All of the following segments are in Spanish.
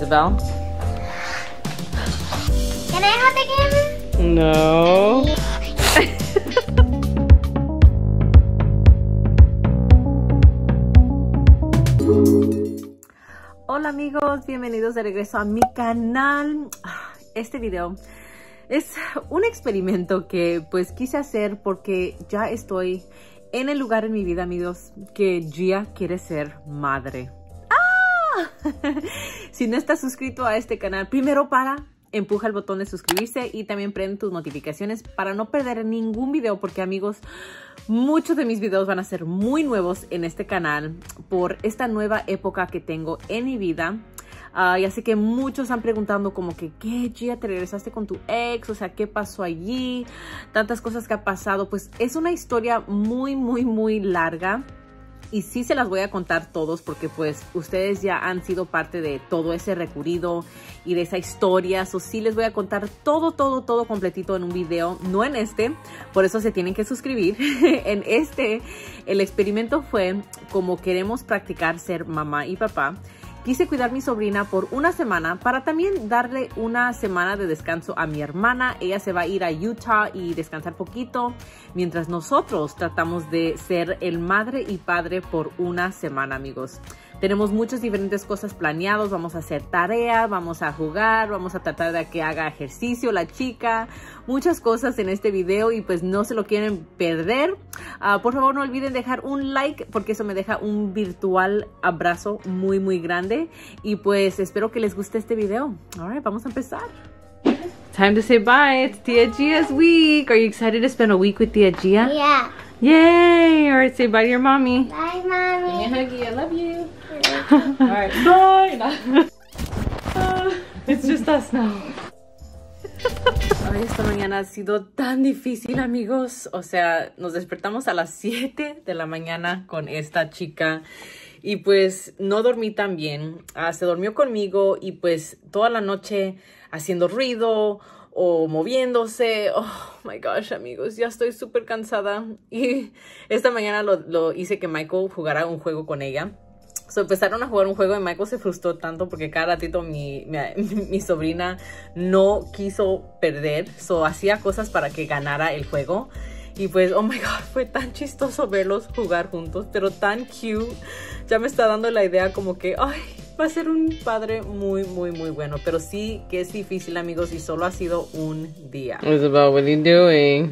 Isabel? Can I hold the camera? No. Hola amigos, bienvenidos de regreso a mi canal. Este video es un experimento que pues quise hacer porque ya estoy en el lugar en mi vida, amigos, que Gia quiere ser madre. Si no estás suscrito a este canal, primero empuja el botón de suscribirse y también prende tus notificaciones para no perder ningún video, porque amigos, muchos de mis videos van a ser muy nuevos en este canal por esta nueva época que tengo en mi vida. Y así que muchos están preguntando como que, ¿qué, Gia? ¿Te regresaste con tu ex? O sea, ¿qué pasó allí? Tantas cosas que ha pasado. Pues es una historia muy larga. Y sí se las voy a contar todos porque pues ustedes ya han sido parte de todo ese recorrido y de esa historia. So sí les voy a contar todo completito en un video, no en este. Por eso se tienen que suscribir. En este, el experimento fue como queremos practicar ser mamá y papá. Quise cuidar a mi sobrina por una semana para también darle una semana de descanso a mi hermana. Ella se va a ir a Utah y descansar poquito, mientras nosotros tratamos de ser el madre y padre por una semana, amigos. Tenemos muchas diferentes cosas planeadas. Vamos a hacer tareas, vamos a jugar, vamos a tratar de que haga ejercicio la chica. Muchas cosas en este video y pues no se lo quieren perder. Por favor, no olviden dejar un like porque eso me deja un virtual abrazo muy grande. Y pues espero que les guste este video. Alright, vamos a empezar. Time to say bye. It's Tia Gia's week. Are you excited to spend a week with Tia Gia? Yeah. Yay! Alright, say bye to your mommy. Bye, Mommy. Give me a huggy. I love you. Alright, bye. It's just us now. Hoy esta mañana ha sido tan difícil, amigos. O sea, nos despertamos a las 7 de la mañana con esta chica. Y pues no dormí tan bien. Se durmió conmigo y pues toda la noche haciendo ruido o moviéndose. Oh my gosh, amigos, ya estoy súper cansada. Y esta mañana lo hice que Michael jugara un juego con ella. So, empezaron a jugar un juego y Michael se frustró tanto porque cada ratito mi sobrina no quiso perder. So, hacía cosas para que ganara el juego. Y pues, oh my God, fue tan chistoso verlos jugar juntos, pero tan cute. Ya me está dando la idea como que, ay, va a ser un padre muy bueno. Pero sí que es difícil, amigos, y solo ha sido un día. Isabel, what are you doing?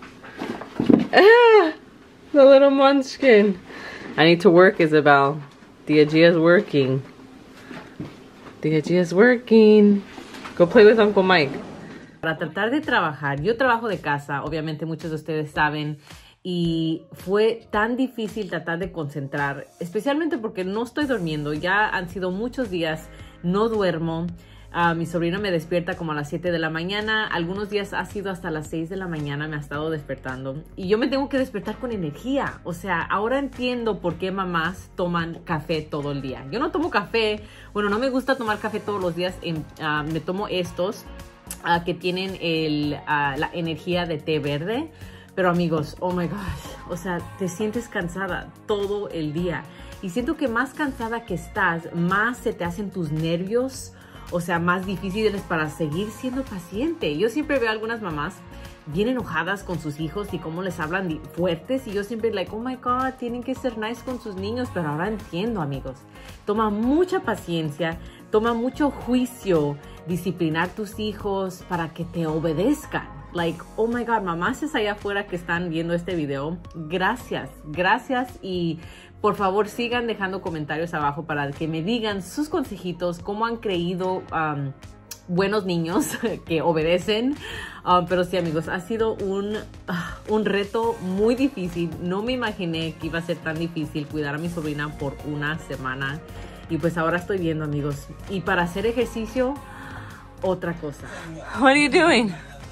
Ah, the little munchkin. I need to work, Isabel. Tia Gia's working. Tia Gia's working. Go play with Uncle Mike. Para tratar de trabajar, yo trabajo de casa, obviamente muchos de ustedes saben, y fue tan difícil tratar de concentrar, especialmente porque no estoy durmiendo. Ya han sido muchos días, no duermo. Mi sobrino me despierta como a las 7 de la mañana. Algunos días ha sido hasta las 6 de la mañana, me ha estado despertando. Y yo me tengo que despertar con energía. O sea, ahora entiendo por qué mamás toman café todo el día. Yo no tomo café. Bueno, no me gusta tomar café todos los días. Me tomo estos que tienen la energía de té verde. Pero amigos, oh my gosh. O sea, te sientes cansada todo el día. Y siento que más cansada que estás, más se te hacen tus nervios. O sea, más difíciles para seguir siendo paciente. Yo siempre veo a algunas mamás bien enojadas con sus hijos y cómo les hablan fuertes. Y yo siempre like, oh my God, tienen que ser nice con sus niños. Pero ahora entiendo, amigos. Toma mucha paciencia, toma mucho juicio disciplinar tus hijos para que te obedezcan. Like, oh my God, mamás allá afuera que están viendo este video, gracias y por favor sigan dejando comentarios abajo para que me digan sus consejitos, cómo han creído buenos niños que obedecen. Pero sí, amigos, ha sido un reto muy difícil. No me imaginé que iba a ser tan difícil cuidar a mi sobrina por una semana. Y pues ahora estoy viendo, amigos. Y para hacer ejercicio, otra cosa. What are you doing?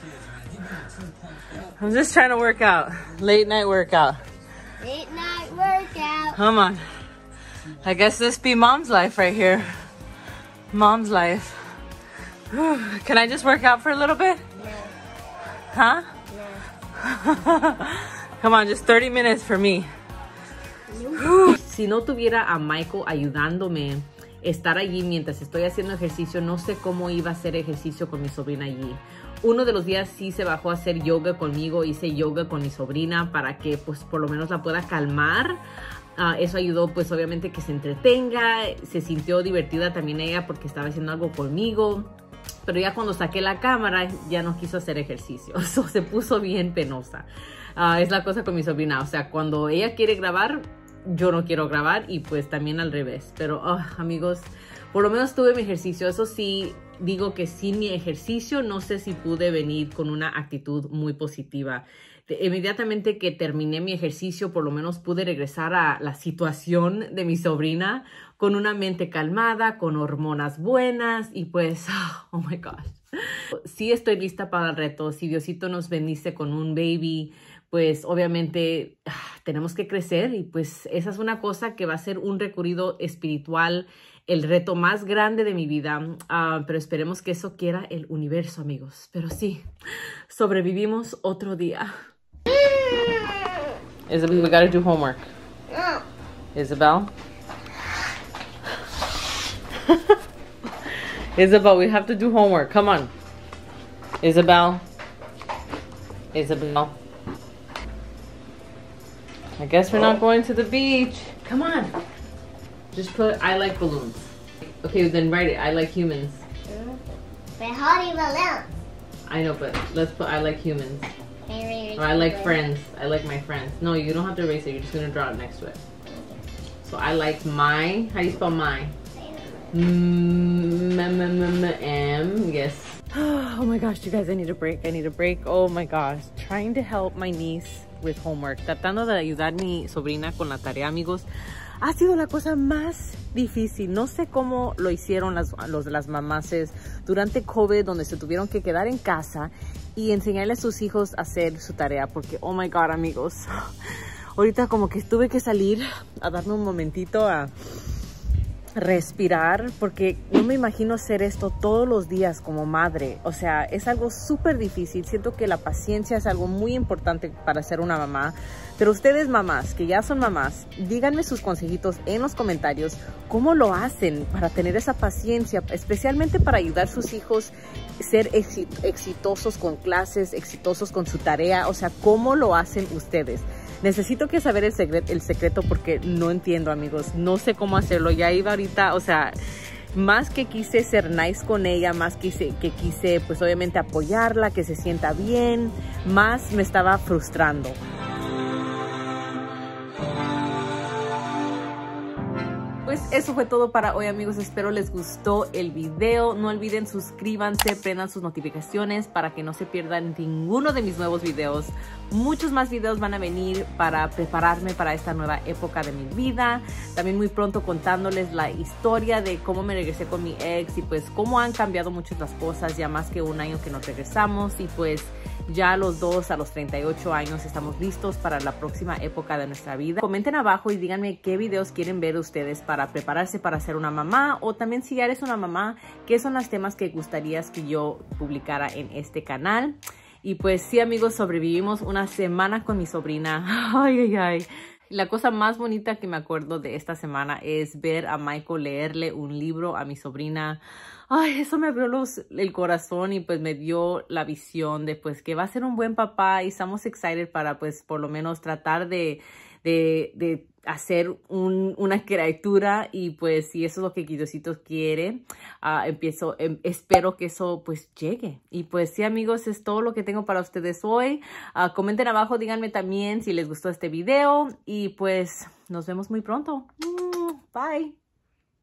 I'm just trying to work out. Late night workout. Late night workout. Come on. I guess this be mom's life right here. Mom's life. Can I just work out for a little bit? No. Huh? No. Come on, just 30 minutes for me. Si no tuviera a Michael ayudándome estar allí mientras estoy haciendo ejercicio. No sé cómo iba a hacer ejercicio con mi sobrina allí. Uno de los días sí se bajó a hacer yoga conmigo, hice yoga con mi sobrina para que pues por lo menos la pueda calmar. Eso ayudó pues obviamente que se entretenga, se sintió divertida también ella porque estaba haciendo algo conmigo. Pero ya cuando saqué la cámara ya no quiso hacer ejercicio, eso se puso bien penosa. Es la cosa con mi sobrina, o sea, cuando ella quiere grabar, yo no quiero grabar y pues también al revés. Pero amigos, por lo menos tuve mi ejercicio. Eso sí, digo que sin mi ejercicio no sé si pude venir con una actitud muy positiva. Inmediatamente que terminé mi ejercicio, por lo menos pude regresar a la situación de mi sobrina con una mente calmada, con hormonas buenas y pues, oh my gosh. Sí estoy lista para el reto. Si Diosito nos bendice con un baby, pues obviamente tenemos que crecer y pues esa es una cosa que va a ser un recorrido espiritual, el reto más grande de mi vida, pero esperemos que eso quiera el universo, amigos. Pero sí, sobrevivimos otro día. Isabel, we gotta do homework. No. Isabel? Isabel, we have to do homework. Come on. Isabel? Isabel? I guess we're not going to the beach. Come on. Just put, I like balloons. Okay, then write it. I like humans. But how do you balloon? I know, but let's put I like humans. Or I like friends. I like my friends. No, you don't have to erase it. You're just going to draw it next to it. So I like my, how do you spell my? M, yes. Oh my gosh, you guys, I need a break. I need a break. Oh my gosh. Trying to help my niece with homework. Tratando de ayudar a mi sobrina con la tarea, amigos. Ha sido la cosa más difícil. No sé cómo lo hicieron las mamases durante COVID, donde se tuvieron que quedar en casa y enseñarle a sus hijos a hacer su tarea. Porque, oh my God, amigos. Ahorita como que tuve que salir a darme un momentito a respirar, porque no me imagino hacer esto todos los días como madre. O sea, es algo súper difícil. Siento que la paciencia es algo muy importante para ser una mamá. Pero ustedes, mamás, que ya son mamás, díganme sus consejitos en los comentarios. ¿Cómo lo hacen para tener esa paciencia? Especialmente para ayudar a sus hijos a ser exitosos con clases, exitosos con su tarea. O sea, ¿cómo lo hacen ustedes? Necesito que saber el secreto porque no entiendo, amigos. No sé cómo hacerlo. Ya iba ahorita, o sea, más que quise ser nice con ella, más que quise pues obviamente apoyarla, que se sienta bien, más me estaba frustrando. Pues eso fue todo para hoy, amigos. Espero les gustó el video. No olviden suscríbanse, prendan sus notificaciones para que no se pierdan ninguno de mis nuevos videos. Muchos más videos van a venir para prepararme para esta nueva época de mi vida. También muy pronto contándoles la historia de cómo me regresé con mi ex y pues cómo han cambiado muchas las cosas. Ya más que un año que nos regresamos y pues ya los dos a los 38 años estamos listos para la próxima época de nuestra vida. Comenten abajo y díganme qué videos quieren ver ustedes para prepararse para ser una mamá, o también si ya eres una mamá, qué son los temas que gustarías que yo publicara en este canal. Y pues sí, amigos, sobrevivimos una semana con mi sobrina. Ay, ay, ay. La cosa más bonita que me acuerdo de esta semana es ver a Michael leerle un libro a mi sobrina. Ay, eso me abrió el corazón y pues me dio la visión de pues que va a ser un buen papá y estamos excited para pues por lo menos tratar de hacer una criatura y pues si eso es lo que Diosito quiere, espero que eso pues llegue. Y pues sí, amigos, es todo lo que tengo para ustedes hoy. Comenten abajo, díganme también si les gustó este video y pues nos vemos muy pronto. Bye.